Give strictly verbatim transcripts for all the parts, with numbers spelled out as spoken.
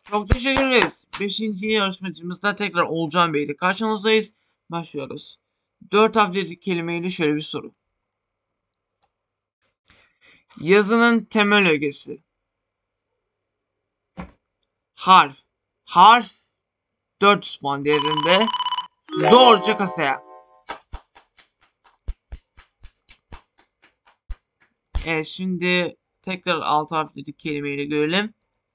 Çok teşekkür ederiz. Beşinci yarışmacımızda tekrar Olcan Bey ile karşınızdayız. Başlıyoruz. Dört harfli kelimeyle şöyle bir soru. Yazının temel ögesi. Harf. Harf dört yüz puan değerinde. Doğruca kasaya. Evet, şimdi tekrar altı harfli kelimeyle görelim.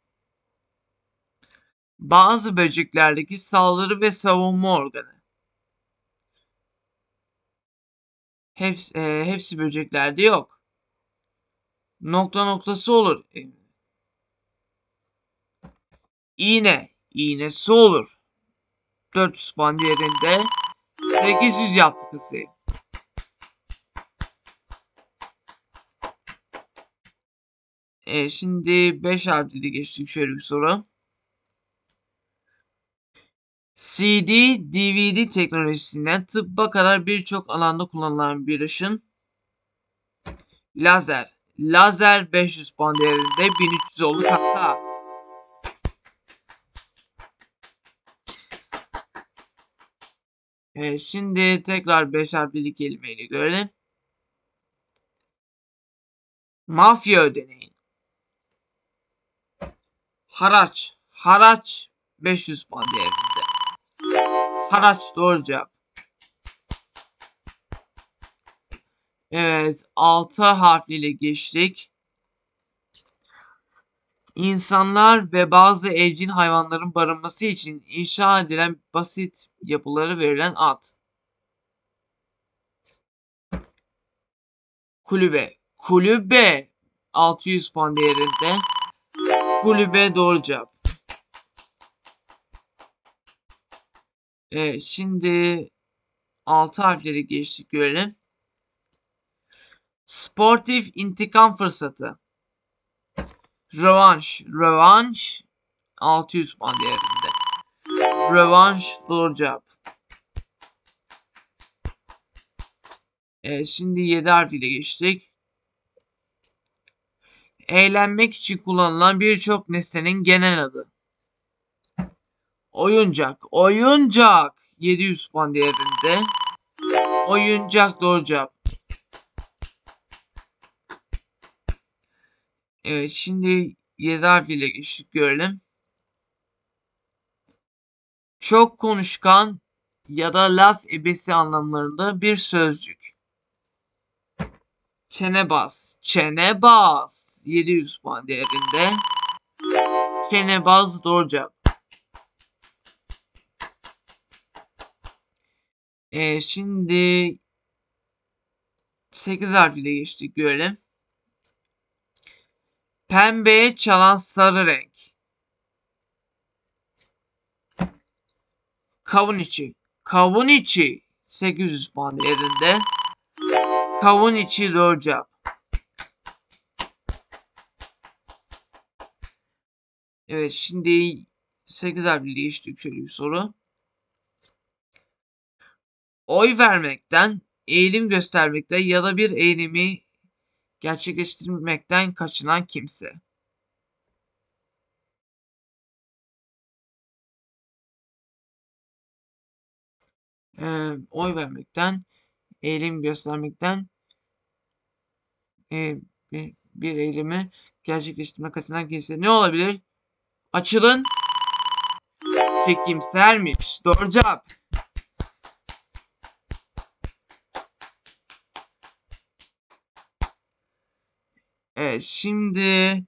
Bazı böceklerdeki saldırı ve savunma organı. Hepsi, e, hepsi böceklerde yok. Nokta noktası olur. İğne. İğnesi olur. dört yüz puan değerinde. sekiz yüz yaptı kasayı. E, şimdi beş harfli geçtik, şöyle bir soru. C D, D V D teknolojisinden tıbba kadar birçok alanda kullanılan bir ışın. Lazer. Lazer beş yüz puan değerinde, bin üç yüz oldu kasa. Evet, şimdi tekrar beş harfli kelimeyle görelim. Mafya ödeneği. Haraç. Haraç beş yüz puan değerinde. Haraç doğru cevap. Evet, altı harfliyle geçtik. İnsanlar ve bazı evcil hayvanların barınması için inşa edilen basit yapılara verilen ad. Kulübe. Kulübe altı yüz puan değerinde. Kulübe doğru cevap. Evet, şimdi altı harfleri geçtik, görelim. Sportif intikam fırsatı. Rövanş. Rövanş altı yüz puan değerinde. Rövanş doğru cevap. Evet, şimdi yedi harfiyle geçtik. Eğlenmek için kullanılan birçok nesnenin genel adı. Oyuncak. Oyuncak yedi yüz puan değerinde. Oyuncak doğru cevap. Evet, şimdi yedi harfiyle geçtik, görelim. Çok konuşkan ya da laf ebesi anlamlarında bir sözcük. Çenebaz. Çenebaz yedi yüz puan değerinde. Çenebaz doğru cevap. Ee, şimdi sekiz harfiyle geçtik, görelim. Pembeye çalan sarı renk. Kavun içi. Kavun içi sekiz yüz puan değerinde. Kavun içi doğru cevap. Evet, şimdi sekiz harfli geçtik, şöyle bir soru. Oy vermekten, eğilim göstermekten ya da bir eylemi gerçekleştirmekten kaçınan kimse. Ee, oy vermekten, eğilim göstermekten, e, bir, bir eylemi gerçekleştirmek kaçınan kimse. Ne olabilir? Açılın. Çekimsermiş. Doğru cevap. Evet, şimdi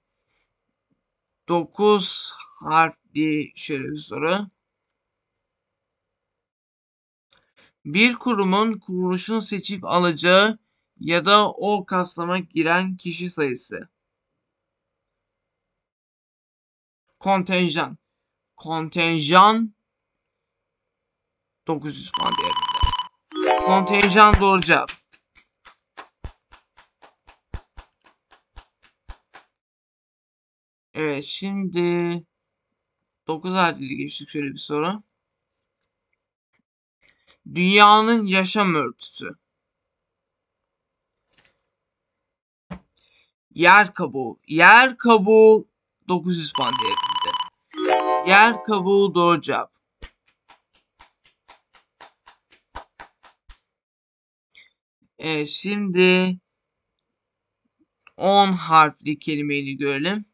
dokuz harfli şöyle bir soru. Bir kurumun kuruluşun seçip alacağı ya da o kapsama giren kişi sayısı. Kontenjan. Kontenjan dokuz yüz puan değerinde. Kontenjan doğru cevap. Evet, şimdi dokuz harfli geçtik, şöyle bir soru. Dünyanın yaşam örtüsü. Yer kabuğu. Yer kabuğu dokuz yüz puan değerinde. Yer kabuğu doğru cevap. Evet, şimdi on harfli kelimeyi görelim.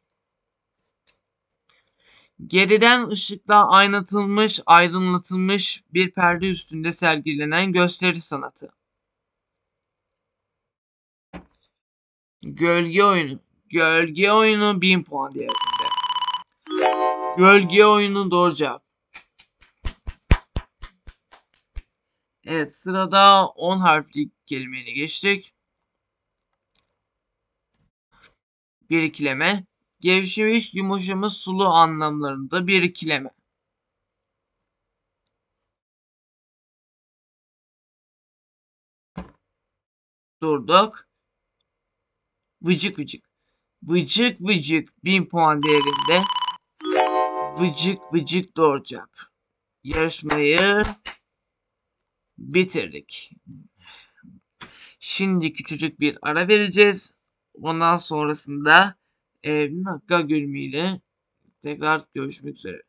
Geriden ışıkla aydınlatılmış, aydınlatılmış bir perde üstünde sergilenen gösteri sanatı. Gölge oyunu. Gölge oyunu bin puan değerinde. Gölge oyunu doğru cevap. Evet, sırada on harfli kelimeyi geçtik. Bir ikileme. Gevşemiş, yumuşamış, sulu anlamlarında bir ikileme. Durduk. Vıcık vıcık. Vıcık vıcık bin puan değerinde. Vıcık vıcık doğru cevap. Yarışmayı bitirdik. Şimdi küçücük bir ara vereceğiz. Ondan sonrasında e, Nakka bölümüyle tekrar görüşmek üzere.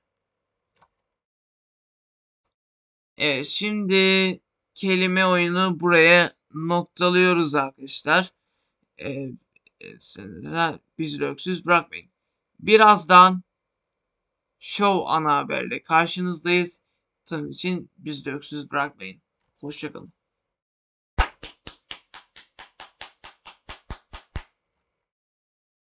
Evet, şimdi kelime oyunu buraya noktalıyoruz arkadaşlar. E, e, bizi öksüz bırakmayın. Birazdan Show ana haberle karşınızdayız. Tanım için bizi öksüz bırakmayın. Hoşçakalın.